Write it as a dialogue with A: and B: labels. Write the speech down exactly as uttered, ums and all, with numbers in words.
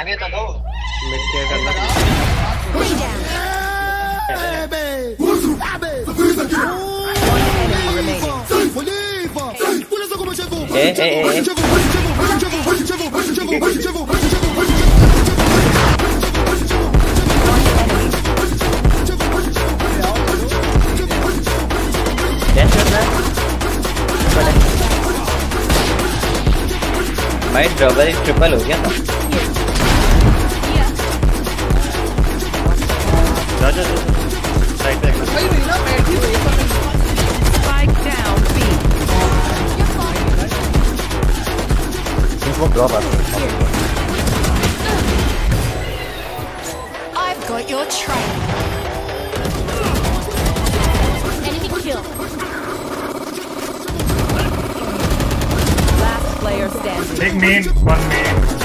A: आने तो दो।
B: मिड क्या करना? ए ए ए भाई डबल ट्रिपल हो गया था। जा जा जा साइड पे भाई वही ना बैठी हुई है। स्पाइक डाउन बी। इसको ड्रॉप आ।
C: I've got your trail. Enemy kill. Last player standing.
D: Take main, one main.